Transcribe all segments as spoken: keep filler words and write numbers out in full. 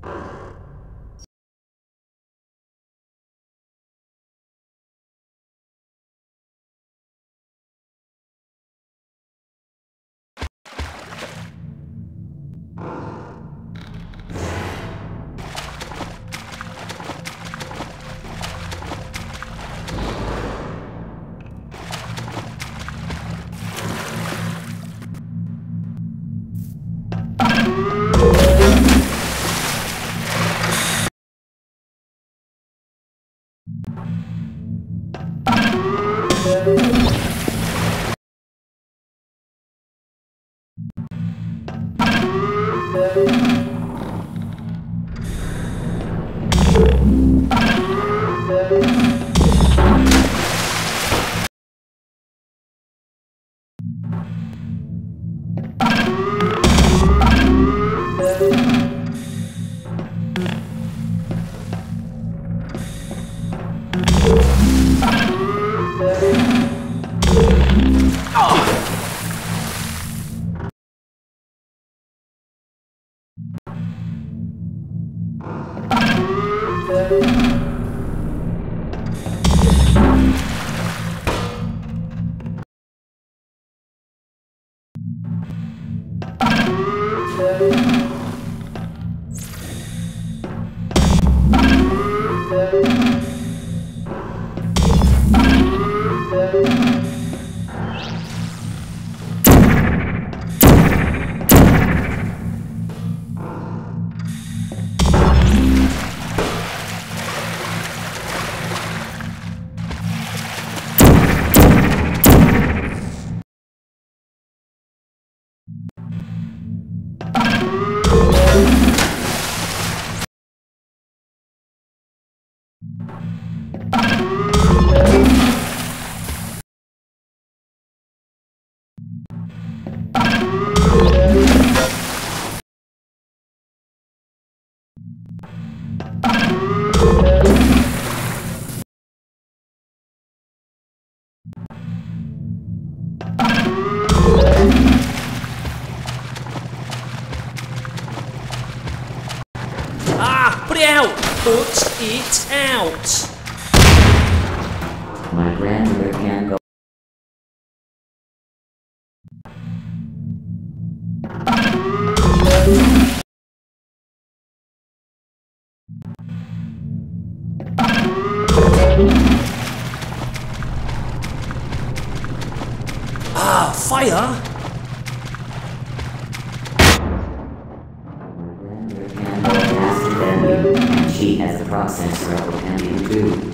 Ah, put it out! Put it out! My grandmother can go. Ah, fire! And she has a processor of Pentium two.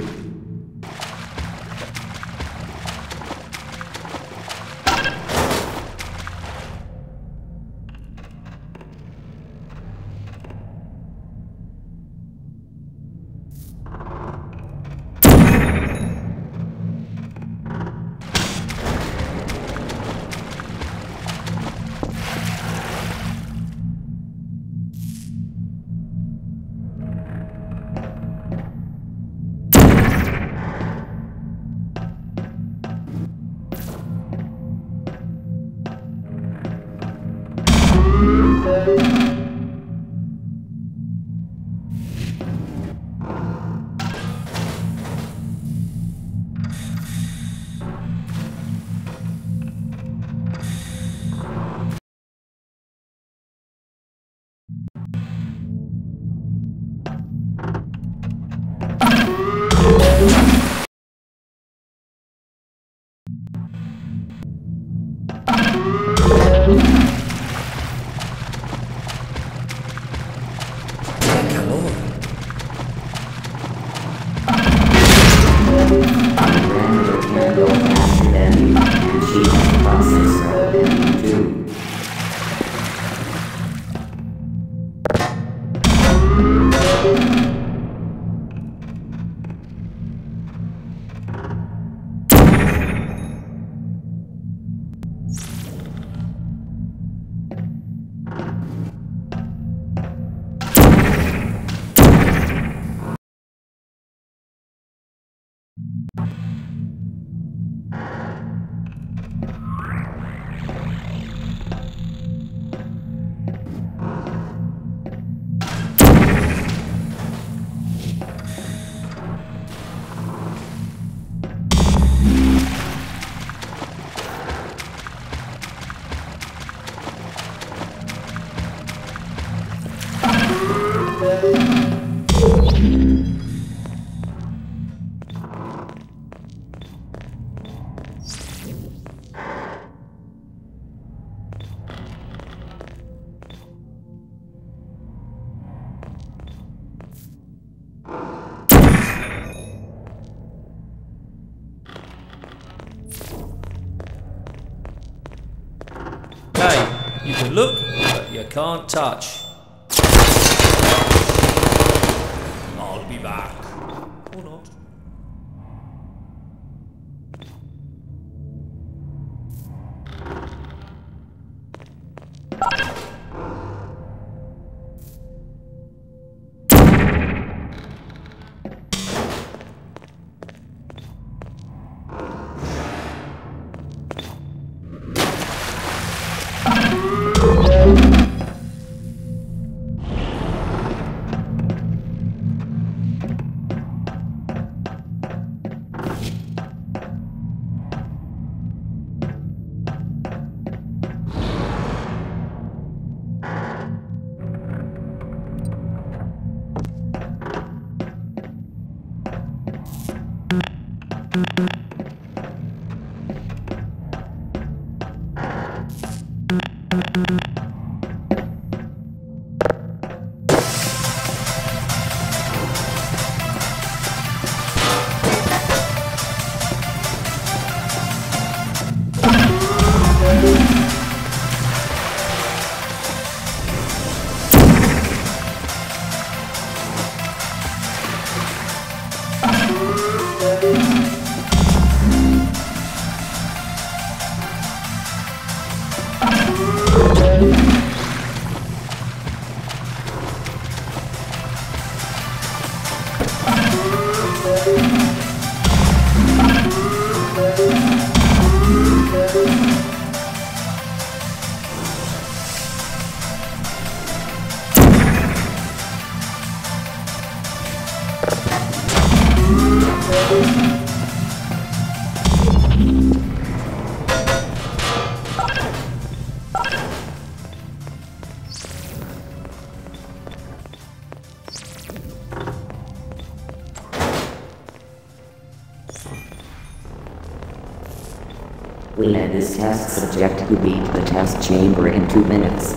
can look, but you can't touch. I'll be back. Or not. We let this test subject who beat the test chamber in two minutes.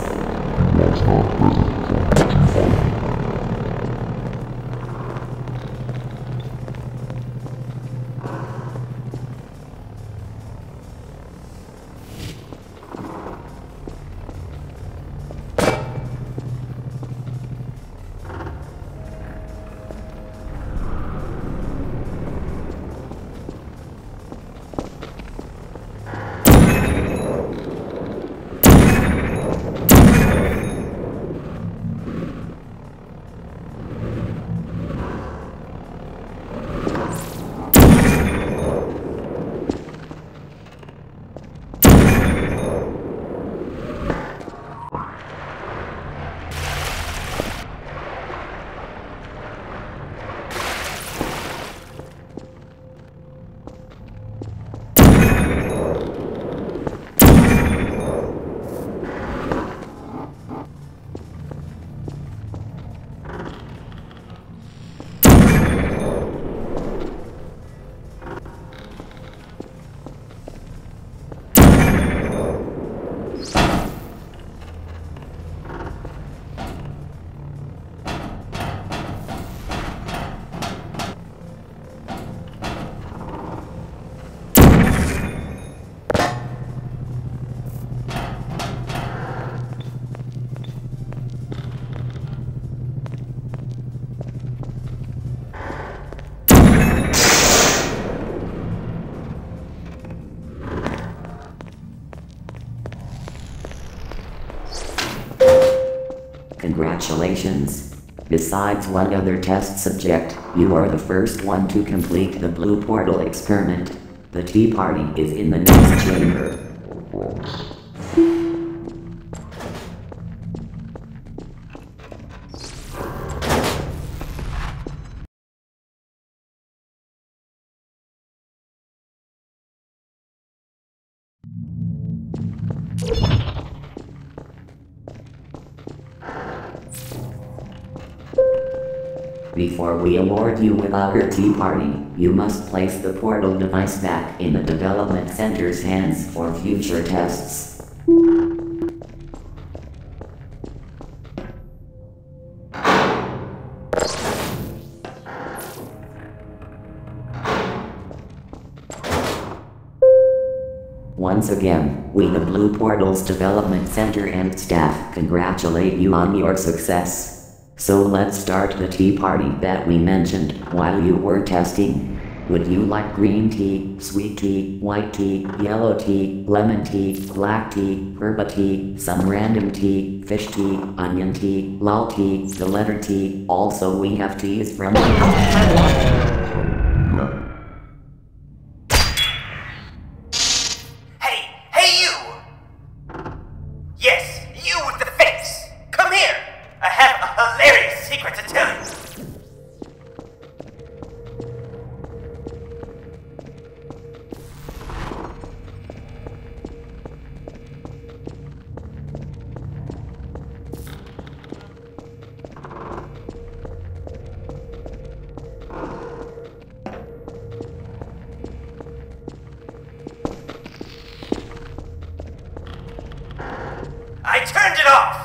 Congratulations. Besides one other test subject, you are the first one to complete the blue portal experiment. The tea party is in the next chamber. Before we award you with our tea party, you must place the portal device back in the development center's hands for future tests. Once again, we the Blue Portals Development Center and staff congratulate you on your success. So let's start the tea party that we mentioned while you were testing. Would you like green tea, sweet tea, white tea, yellow tea, lemon tea, black tea, herba tea, some random tea, fish tea, onion tea, lol tea, the letter T? Also we have teas from Hey, hey you! Yes, you with the face! Come here! I have a hilarious secret to tell you! I turned it off!